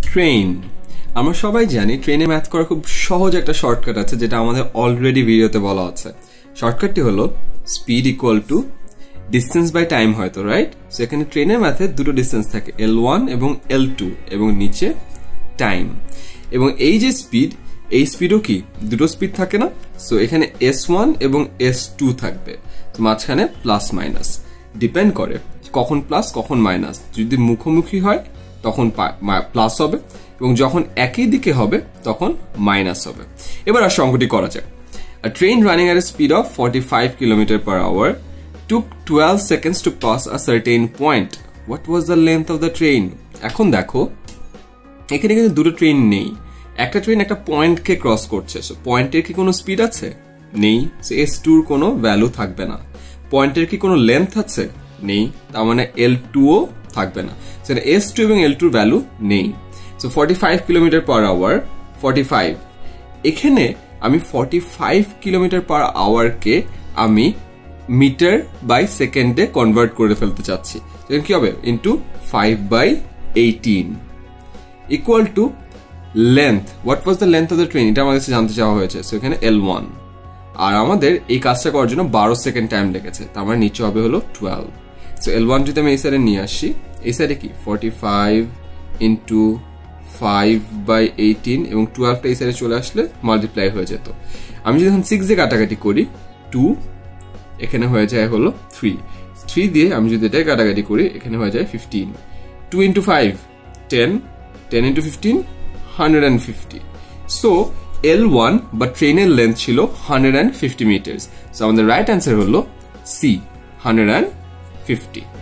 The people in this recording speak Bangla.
ট্রেন। আমরা সবাই জানি ট্রেনে ম্যাথ করা খুব সহজ একটা শর্টকাট আছে, যেটা আমাদের অলরেডি ভিডিওতে বলা আছে। শর্টকাটটি হলো speed equal to distance by time, হয়তো রাইট। সো এখানে ট্রেনের ম্যাথে দুটো ডিস্টেন্স থাকে, L1 এবং L2, এবং নিচে টাইম। এবং এই যে স্পিড, এই স্পিডও কি দুটো স্পিড থাকে না? সো এখানে S1 এবং S2 থাকবে। তো মাঝখানে প্লাস মাইনাস ডিপেন্ড করে কখন প্লাস কখন মাইনাস। যদি মুখোমুখি হয় তখন প্লাস হবে, এবং যখন একই দিকে হবে তখন মাইনাস হবে। এবার আর অঙ্কটি করা যাক। A train running at a speed of 45 km/h took 12 seconds to pass a certain point. What was the length of the train? এখন দেখো এখানে কিন্তু দুটো ট্রেন নেই, একটা ট্রেন একটা পয়েন্টকে ক্রস করছে। সো পয়েন্টের কি কোনো স্পিড আছে? নেই। সো S2 এর কোনো ভ্যালু থাকবে না। পয়েন্টের কি কোনো লেন্থ আছে? নেই। তার মানে L2 ও থাকবে না। সো S2 এবং L2 এর ভ্যালু নেই। সো 45 km/h 45, এখানে আমি 45 km/h কে আমি মিটার বাই সেকেন্ডে কনভার্ট করে ফেলতে চাচ্ছি। তখন কি হবে? Into 5/18 equal to length. What was the length of the train? এটা আমাদের কাছে জানতে চাওয়া হয়েছে। সো এখানে L1, আর আমাদের এই কাজটা করার জন্য 12 সেকেন্ড টাইম লেগেছে। তার মানে নিচে হবে হলো 12। সো L1 যদি আমি এই সাইডে নিয়ে আসি, এই সাইডে কি 45 ইন্টু 5/18 এবং 12টা এই সাইডে চলে আসলে মাল্টিপ্লাই হয়ে যেত। আমি যদি এখন 6 দিয়ে কাটাকাটি করি, 2 এখানে হয়ে যায় হলো 3 দিয়ে আমি যদি এটা কাটাকাটি করি, এখানে হয়ে যায় 15। 2 ইন্টু 5 10 ইন্টু 15 150। সো L1 বা ট্রেনের লেন্থ ছিল 150 মিটার। সো আমাদের রাইট অ্যান্সার হলো C, 150।